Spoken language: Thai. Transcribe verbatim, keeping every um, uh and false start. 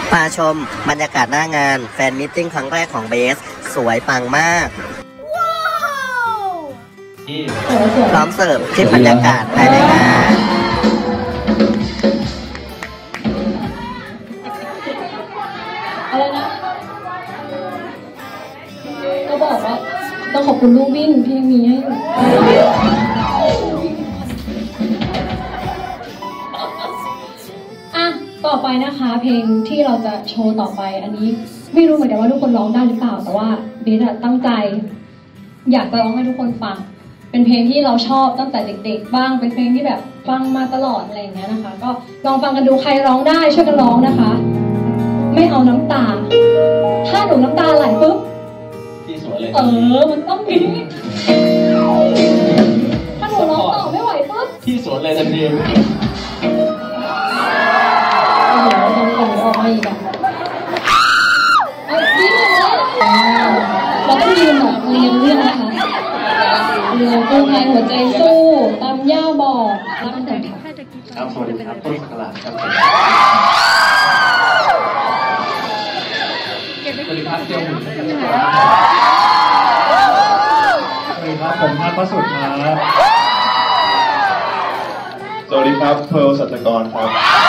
มาชมบรรยากาศหน้างานแฟนมิทติ้งครั้งแรกของเบสสวยปังมากพร้อมเสิร์ฟที่บรรยากาศภายในงานอะไรนะก็บอกว่าต้องขอบคุณลูกวิ่งที่มีให้อ่ะต่อไปนะคะเพลงที่เราจะโชว์ต่อไปอันนี้ไม่รู้เหมือนกันว่าทุกคนร้องได้หรือเปล่าแต่ว่าเบสตั้งใจอยากจะร้องให้ทุกคนฟังเป็นเพลงที่เราชอบตั้งแต่เด็กๆบ้างเป็นเพลงที่แบบฟังมาตลอดอะไรอย่างเงี้ยนะคะก็ลองฟังกันดูใครร้องได้ช่วยกันร้องนะคะไม่เอาน้ำตาถ้าหนูน้ำตาไหลปุ๊บที่สวยเลยเออมันต้องมีถ้าหนูร้องต่อไม่ไหวปุ๊บที่สวนเลยทันทีโอ้โหตรงนี้ออกมาอีกอ่ะเอาที่หนึ่งเลยเราต้องยืนแบบเรียงเรื่องนะคะเรือกู้ภัยหัวใจสู้ตามย่าบอกแล้วมันแต่งครับสวัสดีครับต้นสักราชครับสวัสดีครับเจียวหมุนสวัสดีครับผมพัฒน์ประสุทธิ์ครับสวัสดีครับเพร์ลสัจกรครับ